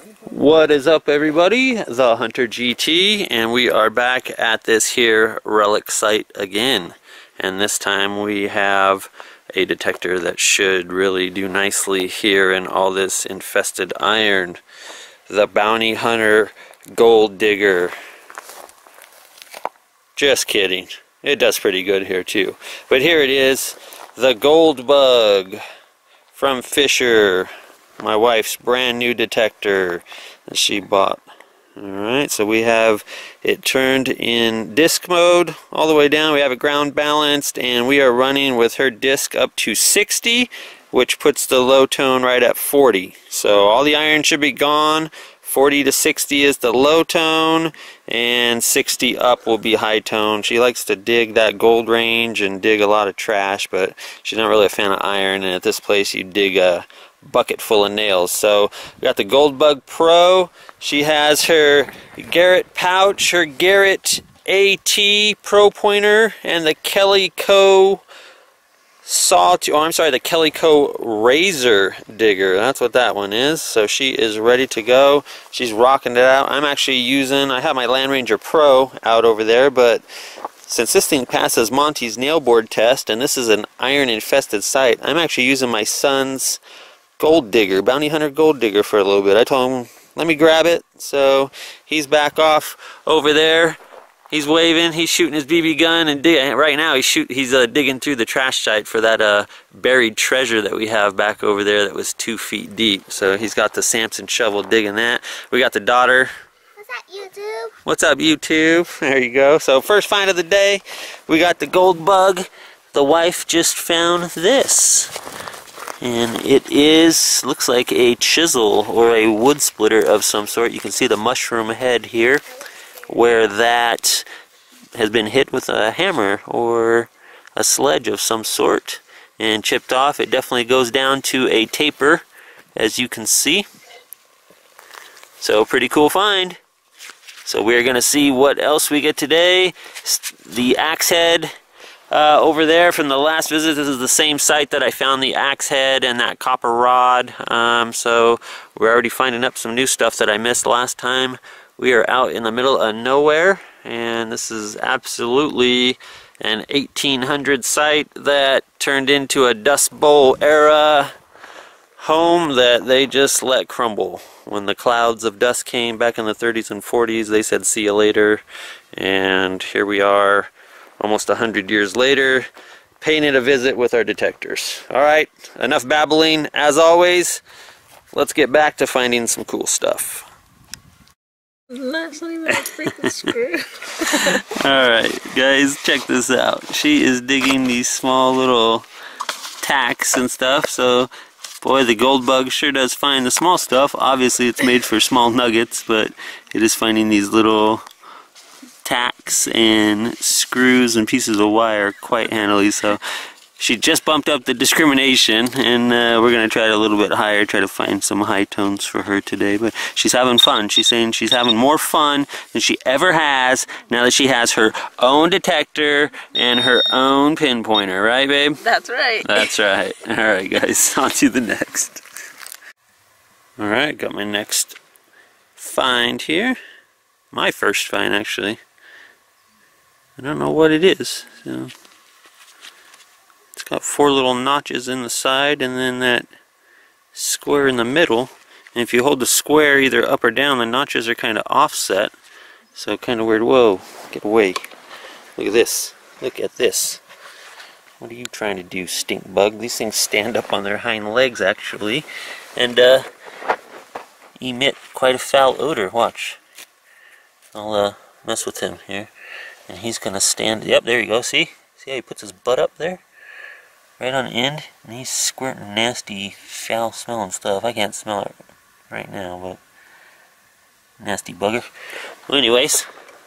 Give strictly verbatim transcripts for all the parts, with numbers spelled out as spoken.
What is up, everybody? The Hunter G T, and we are back at this here relic site again. And this time we have a detector that should really do nicely here in all this infested iron. The Bounty Hunter Gold Digger. Just kidding. It does pretty good here too. But here it is, the Gold Bug from Fisher. My wife's brand new detector that she bought. Alright, so we have it turned in disc mode all the way down. We have it ground balanced, and we are running with her disc up to sixty, which puts the low tone right at forty. So all the iron should be gone. forty to sixty is the low tone, and sixty up will be high tone. She likes to dig that gold range and dig a lot of trash, but she's not really a fan of iron, and at this place you dig a bucket full of nails. So we got the Gold Bug Pro. She has her Garrett pouch, her Garrett AT Pro Pointer, and the Kellyco saw to, oh I'm sorry, the Kellyco Razor Digger. That's what that one is. So she is ready to go. She's rocking it out. I'm actually using, I have my Land Ranger Pro out over there, but since this thing passes Monty's nail board test, and this is an iron infested site, I'm actually using my son's Gold Digger, Bounty Hunter Gold Digger, for a little bit. I told him, let me grab it. So he's back off over there. He's waving. He's shooting his B B gun, and dig right now he's shoot. He's uh, digging through the trash site for that uh, buried treasure that we have back over there that was two feet deep. So he's got the Samson shovel digging that. We got the daughter. What's up, YouTube? What's up, YouTube? There you go. So first find of the day, we got the Gold Bug. The wife just found this. And it is, looks like a chisel or a wood splitter of some sort. You can see the mushroom head here, where that has been hit with a hammer or a sledge of some sort and chipped off. It definitely goes down to a taper, as you can see. So pretty cool find. So we're going to see what else we get today. The axe head. Uh, over there from the last visit, this is the same site that I found the axe head and that copper rod. Um, so we're already finding up some new stuff that I missed last time. We are out in the middle of nowhere, and this is absolutely an eighteen hundred site that turned into a Dust Bowl era home that they just let crumble. When the clouds of dust came back in the thirties and forties, they said see you later, and here we are almost a hundred years later, paying it a visit with our detectors. Alright, enough babbling. As always, let's get back to finding some cool stuff. Not even a freaking screw. Alright, guys, check this out. She is digging these small little tacks and stuff, so boy, the Gold Bug sure does find the small stuff. Obviously, it's made for small nuggets, but it is finding these little tacks and screws and pieces of wire quite handily. So she just bumped up the discrimination, and uh, we're going to try it a little bit higher, try to find some high tones for her today. But she's having fun. She's saying she's having more fun than she ever has now that she has her own detector and her own pinpointer. Right, babe? That's right. That's right. Alright, guys, on to the next. Alright, got my next find here. My first find, actually. I don't know what it is. So it's got four little notches in the side, and then that square in the middle. And if you hold the square either up or down, the notches are kind of offset. So kind of weird. Whoa, get away. Look at this. Look at this. What are you trying to do, stink bug? These things stand up on their hind legs, actually, and uh, emit quite a foul odor. Watch. I'll uh, mess with him here. And he's going to stand, yep, there you go, see? See how he puts his butt up there? Right on the end? And he's squirting nasty, foul smelling stuff. I can't smell it right now, but nasty bugger. Well, anyways,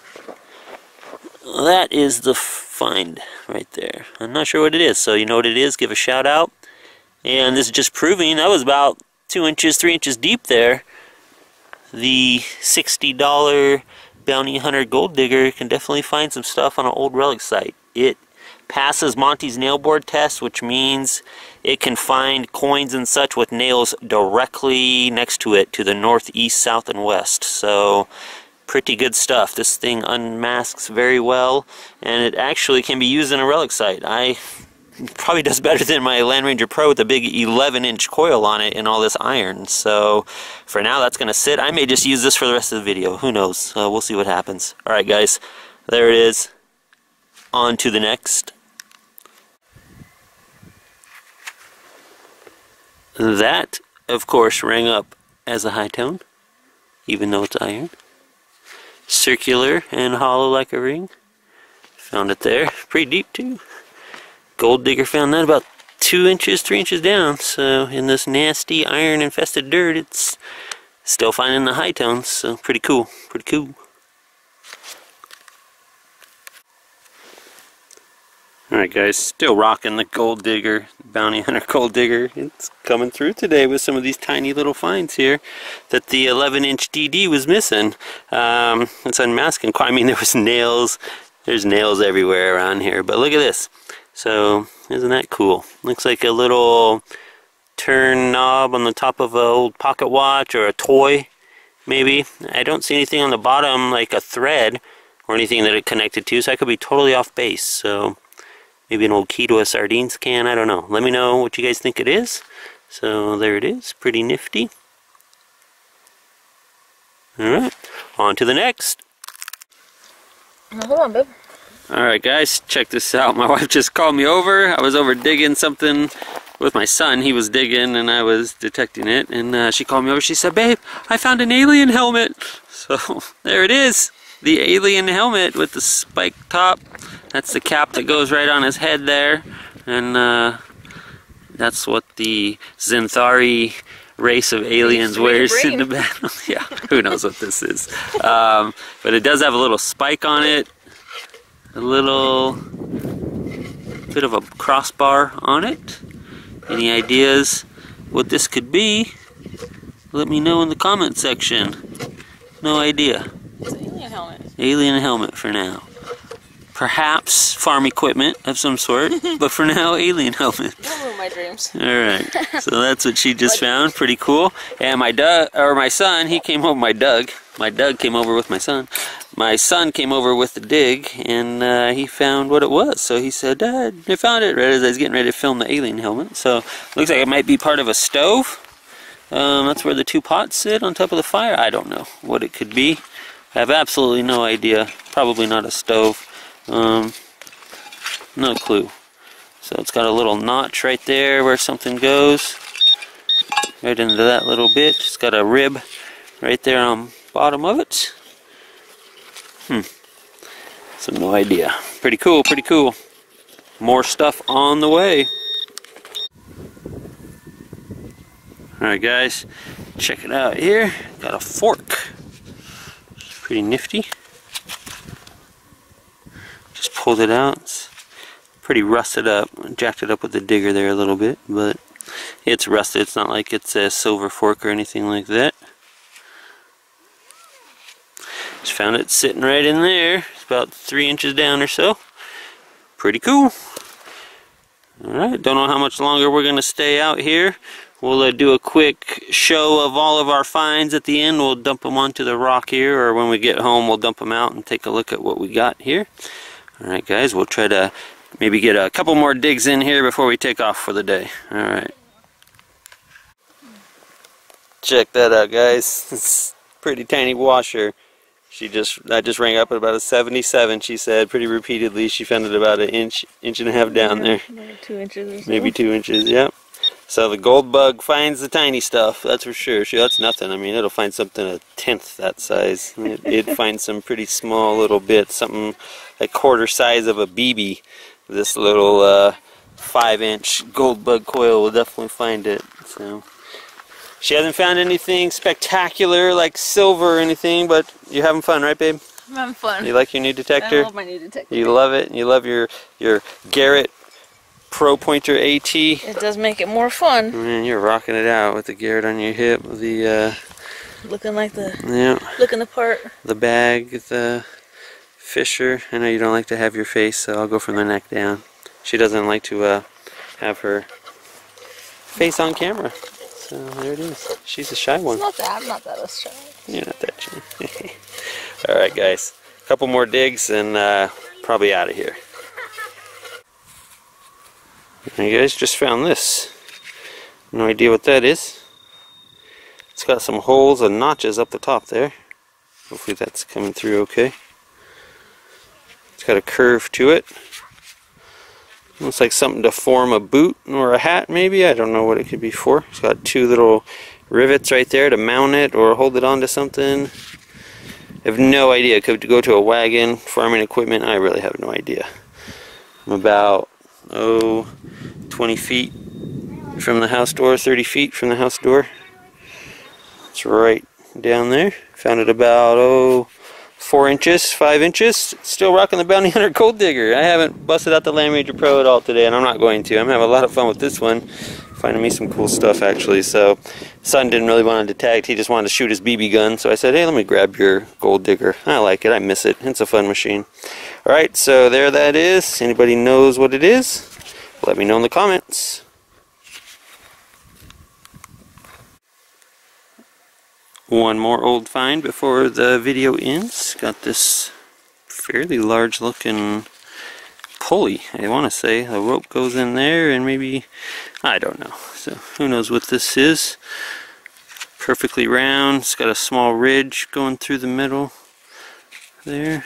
that is the find right there. I'm not sure what it is, so you know what it is, give a shout out. And this is just proving that was about two inches, three inches deep there. The sixty dollar Bounty Hunter Gold Digger can definitely find some stuff on an old relic site. It passes Monty's nail board test, which means it can find coins and such with nails directly next to it to the north, east, south, and west. So pretty good stuff. This thing unmasks very well, and it actually can be used in a relic site. I probably does better than my Land Ranger Pro with a big eleven inch coil on it and all this iron. So for now, that's going to sit. I may just use this for the rest of the video. Who knows? Uh, we'll see what happens. Alright guys, there it is. On to the next. That, of course, rang up as a high tone, even though it's iron. Circular and hollow like a ring. Found it there. Pretty deep too. Gold digger found that about two inches, three inches down. So in this nasty iron infested dirt, it's still finding the high tones. So pretty cool. Pretty cool. Alright guys, still rocking the Gold Digger, Bounty Hunter Gold Digger. It's coming through today with some of these tiny little finds here that the eleven inch D D was missing. Um, it's unmasking. I mean, there was nails. There's nails everywhere around here. But look at this. So, isn't that cool? Looks like a little turn knob on the top of an old pocket watch or a toy, maybe. I don't see anything on the bottom like a thread or anything that it connected to, so I could be totally off base. So maybe an old key to a sardines can, I don't know. Let me know what you guys think it is. So there it is, pretty nifty. Alright, on to the next. Now, hold on, babe. Alright guys, check this out. My wife just called me over. I was over digging something with my son. He was digging and I was detecting it. And uh, she called me over. She said, babe, I found an alien helmet. So there it is. The alien helmet with the spike top. That's the cap that goes right on his head there, and uh, that's what the Zenthari race of aliens wears in the battle. Yeah, who knows what this is. Um, but it does have a little spike on it, a little bit of a crossbar on it. Any ideas what this could be? Let me know in the comment section. No idea. It's an alien helmet. Alien helmet for now. Perhaps farm equipment of some sort, but for now, alien helmet. Don't ruin my dreams. Alright, so that's what she just found. Pretty cool. And my Doug, or my son, he came over, my Doug. My Doug came over with my son. My son came over with the dig, and uh, he found what it was. So he said, Dad, I found it, right as I was getting ready to film the alien helmet. So, looks like it might be part of a stove. Um, that's where the two pots sit on top of the fire. I don't know what it could be. I have absolutely no idea. Probably not a stove. Um, no clue. So it's got a little notch right there where something goes. Right into that little bit. It's got a rib right there on the bottom of it. Hmm. So no idea. Pretty cool, pretty cool. More stuff on the way. Alright guys, check it out here. Got a fork. It's pretty nifty. Just pulled it out. It's pretty rusted up. Jacked it up with the digger there a little bit, but it's rusted. It's not like it's a silver fork or anything like that. Just found it sitting right in there. It's about three inches down or so. Pretty cool. Alright, don't know how much longer we're going to stay out here. We'll uh, do a quick show of all of our finds at the end. We'll dump them onto the rock here, or when we get home we'll dump them out and take a look at what we got here. Alright guys, we'll try to maybe get a couple more digs in here before we take off for the day. Alright. Check that out guys. It's a pretty tiny washer. She just, I just rang up at about a seventy-seven, she said, pretty repeatedly. She found it about an inch, inch and a half down there. Maybe two inches or so. Maybe two inches, yep. So the gold bug finds the tiny stuff, that's for sure. Sure, that's nothing. I mean, it'll find something a tenth that size. It, it'd find some pretty small little bits, something a quarter size of a B B. This little uh, five inch gold bug coil will definitely find it. So she hasn't found anything spectacular like silver or anything, but you're having fun, right, babe? I'm having fun. You like your new detector? I love my new detector. You love it? You love your your Garrett Pro Pointer AT? It does make it more fun. Man, you're rocking it out with the Garrett on your hip, the uh, looking like the yeah, looking the part. The bag, the Fisher. I know you don't like to have your face, so I'll go from the neck down. She doesn't like to uh, have her face on camera. So there it is. She's a shy one. It's not that. I'm not that shy. You're not that shy. Alright guys, a couple more digs and uh, probably out of here. And you guys just found this. No idea what that is. It's got some holes and notches up the top there. Hopefully that's coming through okay. It's got a curve to it. Looks like something to form a boot or a hat maybe. I don't know what it could be for. It's got two little rivets right there to mount it or hold it onto something. I have no idea. It could go to a wagon, farming equipment. I really have no idea. I'm about, oh, twenty feet from the house door, thirty feet from the house door. It's right down there. Found it about, oh, four inches, five inches. Still rocking the Bounty Hunter Gold Digger. I haven't busted out the Land Ranger Pro at all today, and I'm not going to. I'm having a lot of fun with this one. Finding me some cool stuff, actually. So, son didn't really want to detect. He just wanted to shoot his B B gun. So I said, hey, let me grab your Gold Digger. I like it. I miss it. It's a fun machine. Alright, so there that is. Anybody knows what it is? Let me know in the comments. One more old find before the video ends. Got this fairly large looking pulley, I want to say. The rope goes in there and maybe, I don't know. So who knows what this is. Perfectly round. It's got a small ridge going through the middle there.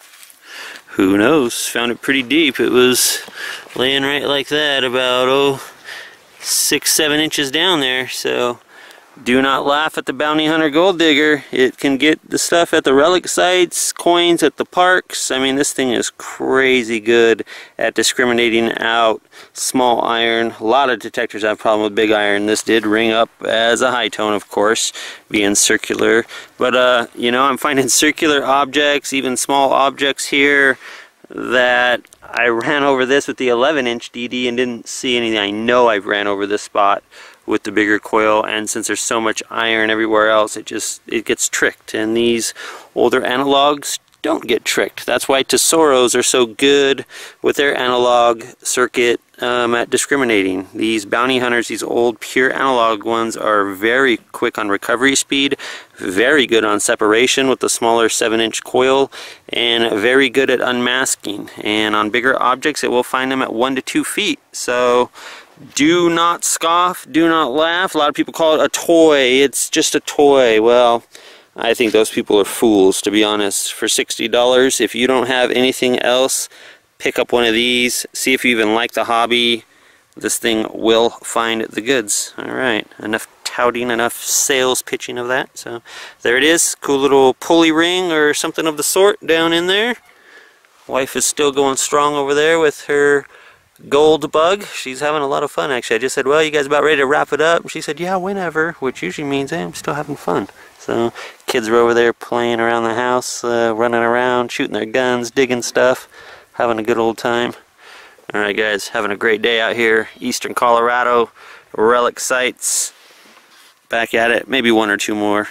Who knows? Found it pretty deep. It was laying right like that, about oh six, seven inches down there. So do not laugh at the Bounty Hunter Gold Digger. It can get the stuff at the relic sites, coins at the parks. I mean, this thing is crazy good at discriminating out small iron. A lot of detectors have a problem with big iron. This did ring up as a high tone, of course, being circular. But, uh, you know, I'm finding circular objects, even small objects here, that I ran over this with the eleven inch D D and didn't see anything. I know I've ran over this spot with the bigger coil, and since there's so much iron everywhere else, it just it gets tricked, and these older analogs don't get tricked. That's why Tesoros are so good with their analog circuit um, at discriminating. These Bounty Hunters, these old pure analog ones, are very quick on recovery speed, very good on separation with the smaller seven inch coil, and very good at unmasking. And on bigger objects, it will find them at one to two feet. So do not scoff, do not laugh. A lot of people call it a toy. It's just a toy. Well, I think those people are fools, to be honest. For sixty dollars, if you don't have anything else, pick up one of these. See if you even like the hobby. This thing will find the goods. Alright, enough touting, enough sales pitching of that. So there it is. Cool little pulley ring or something of the sort down in there. Wife is still going strong over there with her Gold Bug. She's having a lot of fun, actually. I just said, well, you guys about ready to wrap it up? And she said, yeah, whenever, which usually means, hey, I'm still having fun. So kids are over there playing around the house, uh, running around, shooting their guns, digging stuff, having a good old time. Alright guys, having a great day out here, eastern Colorado, relic sites, back at it, maybe one or two more.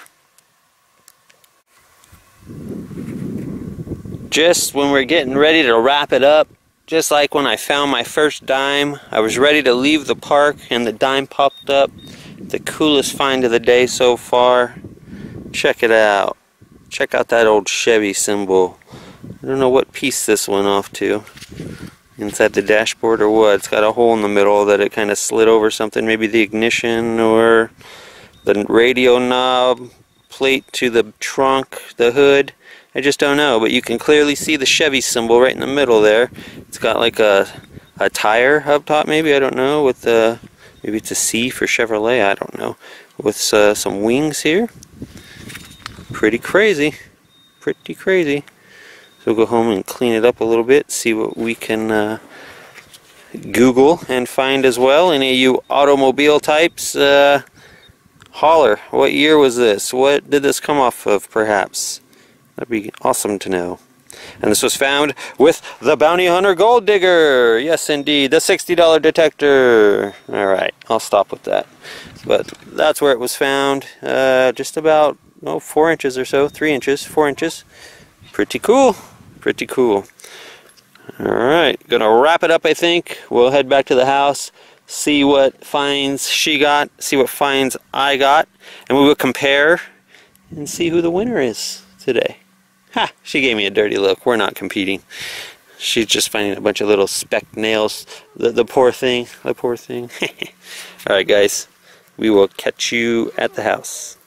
Just when we're getting ready to wrap it up, just like when I found my first dime, I was ready to leave the park and the dime popped up. The coolest find of the day so far. Check it out. Check out that old Chevy symbol. I don't know what piece this went off to. Inside the dashboard or what. It's got a hole in the middle that it kind of slid over something. Maybe the ignition or the radio knob plate to the trunk, the hood. I just don't know, but you can clearly see the Chevy symbol right in the middle there. It's got like a a tire up top, maybe, I don't know, with the, maybe it's a C for Chevrolet, I don't know, with uh, some wings here. Pretty crazy, pretty crazy. So we'll go home and clean it up a little bit, see what we can uh, Google and find as well. Any of you automobile types, uh, holler. What year was this? What did this come off of, perhaps? That'd be awesome to know. And this was found with the Bounty Hunter Gold Digger. Yes, indeed. The sixty dollar detector. Alright, I'll stop with that. But that's where it was found. Uh, just about, oh, four inches or so. Three inches, four inches. Pretty cool. Pretty cool. Alright, gonna wrap it up I think. We'll head back to the house, see what finds she got, see what finds I got, and we will compare and see who the winner is today. Ha! She gave me a dirty look. We're not competing. She's just finding a bunch of little speck nails. The, the poor thing. The poor thing. Alright guys, we will catch you at the house.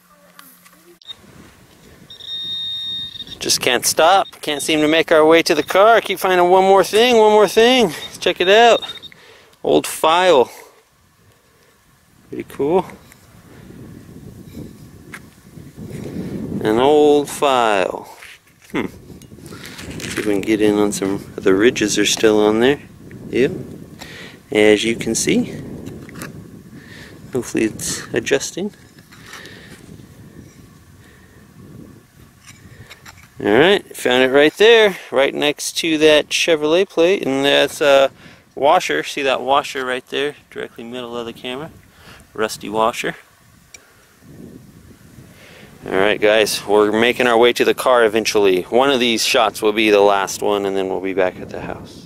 Just can't stop. Can't seem to make our way to the car. I keep finding one more thing, one more thing. Let's check it out. Old file. Pretty cool. An old file. Hmm. See if we can get in on some of the ridges are still on there. Yep. As you can see. Hopefully it's adjusting. Alright, found it right there, right next to that Chevrolet plate, and that's a washer. See that washer right there, directly middle of the camera? Rusty washer. Alright guys, we're making our way to the car eventually. One of these shots will be the last one, and then we'll be back at the house.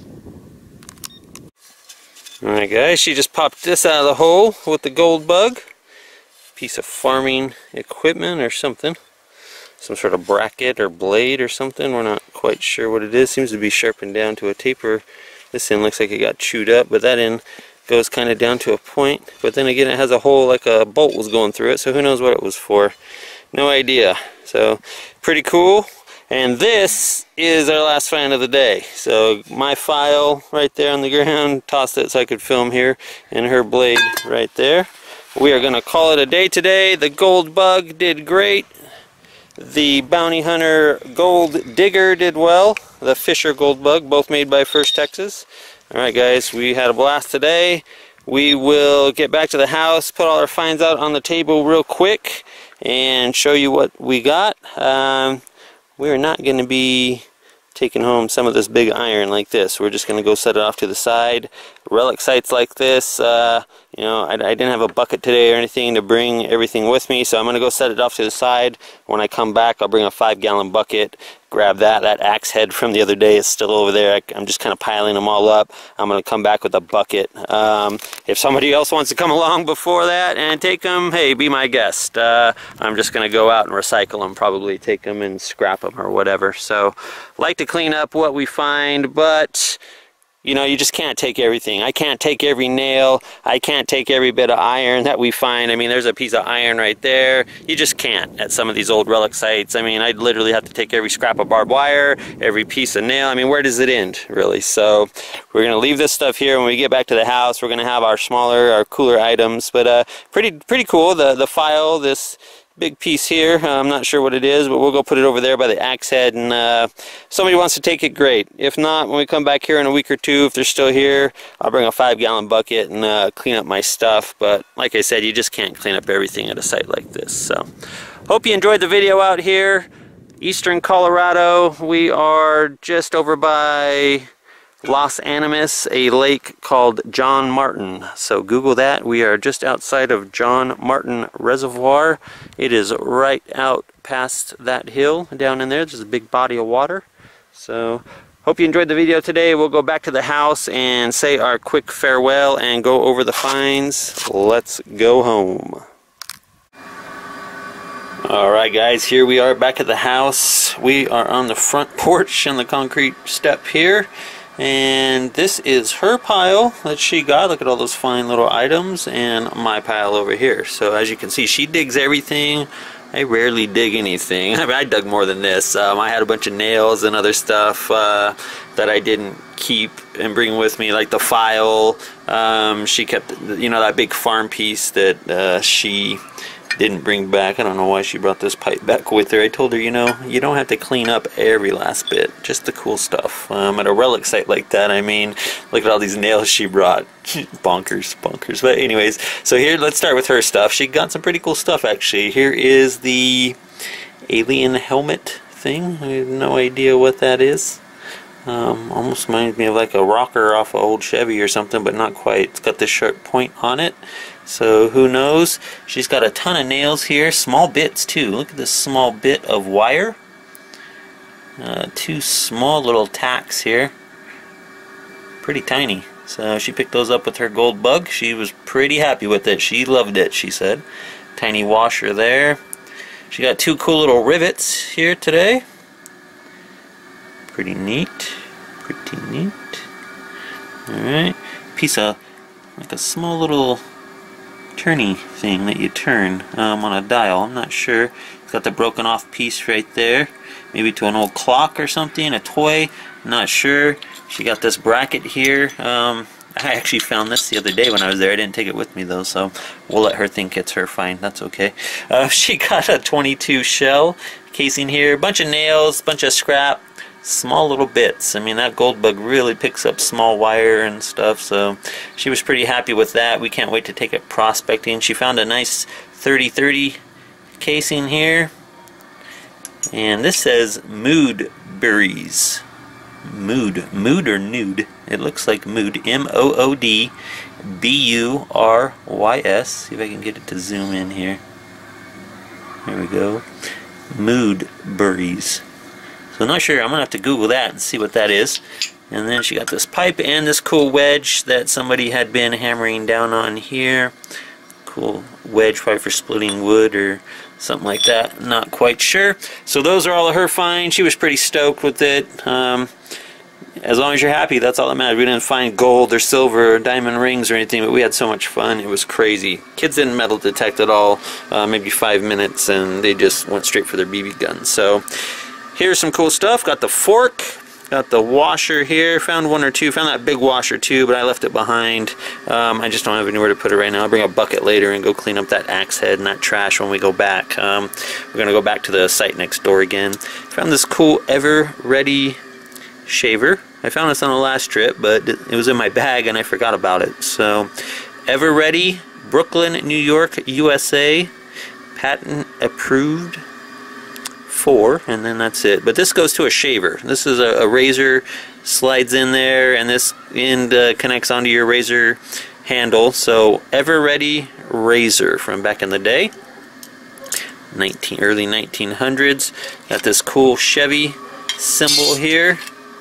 Alright guys, she just popped this out of the hole with the gold bug. Piece of farming equipment or something. Some sort of bracket or blade or something. We're not quite sure what it is. Seems to be sharpened down to a taper. This end looks like it got chewed up, but that end goes kind of down to a point. But then again, it has a hole like a bolt was going through it, so who knows what it was for. No idea. So, pretty cool. And this is our last find of the day. So, my file right there on the ground, tossed it so I could film here, and her blade right there. We are going to call it a day today. The gold bug did great. The Bounty Hunter Gold Digger did well. The Fisher Gold Bug, both made by First Texas. Alright guys, we had a blast today. We will get back to the house, put all our finds out on the table real quick, and show you what we got. Um, we're not going to be taking home some of this big iron like this. We're just going to go set it off to the side. Relic sites like this, uh, you know, I, I didn't have a bucket today or anything to bring everything with me, so I'm going to go set it off to the side. When I come back, I'll bring a five gallon bucket, grab that. That axe head from the other day is still over there. I, I'm just kind of piling them all up. I'm going to come back with a bucket. Um, if somebody else wants to come along before that and take them, hey, be my guest. Uh, I'm just going to go out and recycle them, probably take them and scrap them or whatever. So, like to clean up what we find, but you know, you just can't take everything. I can't take every nail. I can't take every bit of iron that we find. I mean, there's a piece of iron right there. You just can't at some of these old relic sites. I mean, I'd literally have to take every scrap of barbed wire, every piece of nail. I mean, where does it end, really? So we're going to leave this stuff here. When we get back to the house, we're going to have our smaller, our cooler items. But uh, pretty pretty cool. The, the file, this big piece here, uh, I'm not sure what it is, but we'll go put it over there by the axe head, and uh, if somebody wants to take it, great. If not, when we come back here in a week or two, if they're still here, I'll bring a five gallon bucket and uh, clean up my stuff. But like I said, you just can't clean up everything at a site like this. So hope you enjoyed the video out here. Eastern Colorado, we are just over by Los Animas, a lake called John Martin. So Google that. We are just outside of John Martin Reservoir. It is right out past that hill down in there. There's a big body of water. So hope you enjoyed the video today. We'll go back to the house and say our quick farewell and go over the finds. Let's go home. Alright guys, here we are back at the house. We are on the front porch on the concrete step here. And this is her pile that she got. Look at all those fine little items, and my pile over here. So as you can see, she digs everything. I rarely dig anything. I mean, I dug more than this. Um, I had a bunch of nails and other stuff uh, that I didn't keep and bring with me, like the file. Um, she kept, you know, that big farm piece that uh, she didn't bring back. I don't know why she brought this pipe back with her. I told her, you know, you don't have to clean up every last bit, just the cool stuff. Um, at a relic site like that, I mean, look at all these nails she brought. bonkers, bonkers. But anyways, so here, let's start with her stuff. She got some pretty cool stuff, actually. Here is the alien helmet thing. I have no idea what that is. Um, almost reminds me of like a rocker off an old Chevy or something, but not quite. It's got this sharp point on it. So who knows? She's got a ton of nails here, small bits too. Look at this small bit of wire. Uh, two small little tacks here. pretty tiny. So she picked those up with her gold bug. She was pretty happy with it. She loved it, she said. Tiny washer there. She got two cool little rivets here today. Pretty neat. Pretty neat. Alright. Piece of, like a small little turny thing that you turn um, on a dial. I'm not sure. It's got the broken off piece right there. Maybe to an old clock or something, a toy. I'm not sure. She got this bracket here. Um, I actually found this the other day when I was there. I didn't take it with me though, so we'll let her think it's her find. That's okay. Uh, she got a twenty-two shell casing here. A bunch of nails, bunch of scrap, small little bits. I mean, that gold bug really picks up small wire and stuff, so she was pretty happy with that. We can't wait to take it prospecting. She found a nice thirty thirty casing here. And this says Mood Berries. Mood. Mood or nude? It looks like mood. M O O D B U R Y S. See if I can get it to zoom in here. There we go. Mood Berries. So I'm not sure. I'm going to have to Google that and see what that is. And then she got this pipe and this cool wedge that somebody had been hammering down on here. Cool wedge, probably for splitting wood or something like that. Not quite sure. So those are all of her finds. She was pretty stoked with it. Um, as long as you're happy, that's all that matters. We didn't find gold or silver or diamond rings or anything, but we had so much fun. It was crazy. Kids didn't metal detect at all. Uh, maybe five minutes, and they just went straight for their B B guns. So here's some cool stuff. Got the fork. Got the washer here. Found one or two. Found that big washer too, but I left it behind. Um, I just don't have anywhere to put it right now. I'll bring a bucket later and go clean up that axe head and that trash when we go back. Um, we're going to go back to the site next door again. Found this cool Ever Ready shaver. I found this on the last trip, but it was in my bag and I forgot about it. So, Ever Ready, Brooklyn, New York, U S A. Patent approved. Four, and then that's it. But this goes to a shaver. This is a, a razor, slides in there, and this end uh, connects onto your razor handle. So Ever Ready razor from back in the day, nineteen early nineteen hundreds. Got this cool Chevy symbol here.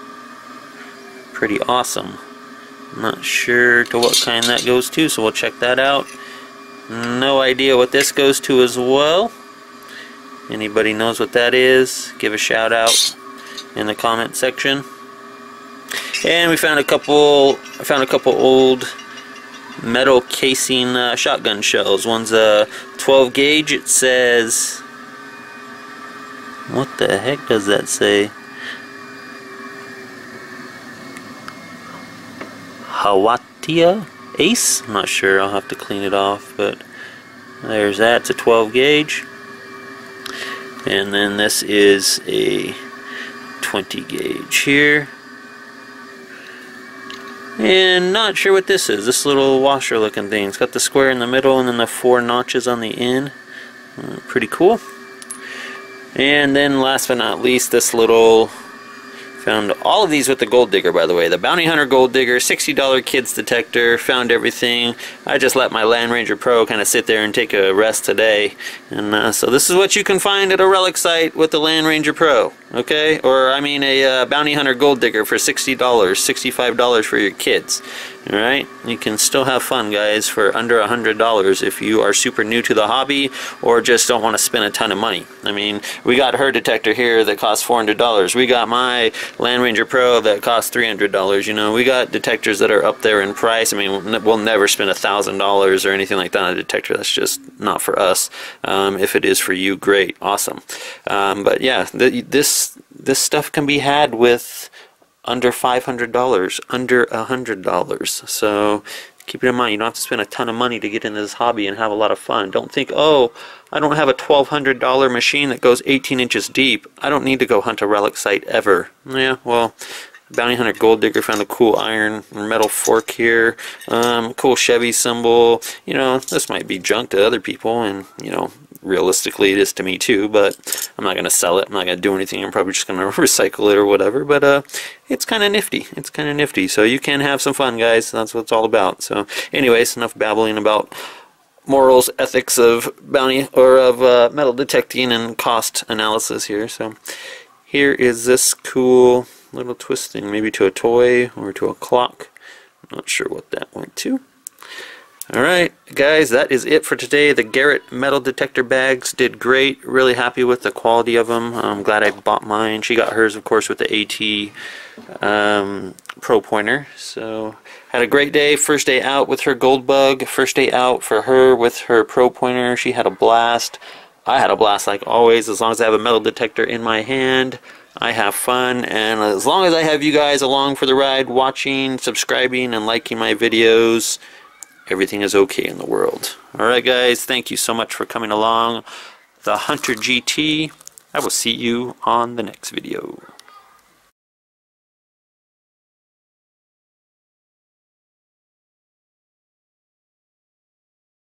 Pretty awesome. I'm not sure to what kind that goes to, so we'll check that out. No idea what this goes to as well. Anybody knows what that is, give a shout out in the comment section. And we found a couple I found a couple old metal casing uh, shotgun shells. One's a twelve gauge. It says, what the heck does that say? Hawatia Ace? I'm not sure, I'll have to clean it off, but there's that. It's a twelve gauge. And then this is a twenty gauge here. And not sure what this is. This little washer looking thing. It's got the square in the middle and then the four notches on the end. Uh, pretty cool. And then last but not least, this little... Found all of these with the Gold Digger, by the way. The Bounty Hunter Gold Digger, sixty dollar kids detector. Found everything. I just let my Land Ranger Pro kind of sit there and take a rest today. And uh, so this is what you can find at a relic site with the Land Ranger Pro. Okay? Or, I mean, a uh, Bounty Hunter Gold Digger for sixty dollars, sixty-five dollars for your kids. Alright? You can still have fun, guys, for under one hundred dollars if you are super new to the hobby or just don't want to spend a ton of money. I mean, we got her detector here that costs four hundred dollars. We got my Land Ranger Pro that costs three hundred dollars. You know, we got detectors that are up there in price. I mean, we'll never spend one thousand dollars or anything like that on a detector. That's just not for us. Um, if it is for you, great, awesome. Um, but yeah, th this this stuff can be had with under five hundred dollars, under one hundred dollars. So keep it in mind, you don't have to spend a ton of money to get into this hobby and have a lot of fun. Don't think, oh, I don't have a twelve hundred dollar machine that goes eighteen inches deep. I don't need to go hunt a relic site ever. Yeah, well, Bounty Hunter Gold Digger found a cool iron or metal fork here. Um, cool Chevy symbol. You know, this might be junk to other people, and, you know, realistically it is to me too, but I'm not going to sell it. I'm not going to do anything. I'm probably just going to recycle it or whatever, but uh, it's kind of nifty. It's kind of nifty. So you can have some fun, guys. That's what it's all about. So anyways, enough babbling about morals, ethics of bounty or of uh, metal detecting and cost analysis here. So here is this cool little twist thing, maybe to a toy or to a clock. Not sure what that went to. Alright guys, that is it for today. The Garrett metal detector bags did great. Really happy with the quality of them. I'm glad I bought mine. She got hers of course with the AT um, Pro Pointer. So had a great day. First day out with her Goldbug. First day out for her with her Pro Pointer. She had a blast. I had a blast like always. As long as I have a metal detector in my hand, I have fun. And as long as I have you guys along for the ride, watching, subscribing, and liking my videos, everything is okay in the world. Alright guys, thank you so much for coming along. The Hunter G T. I will see you on the next video.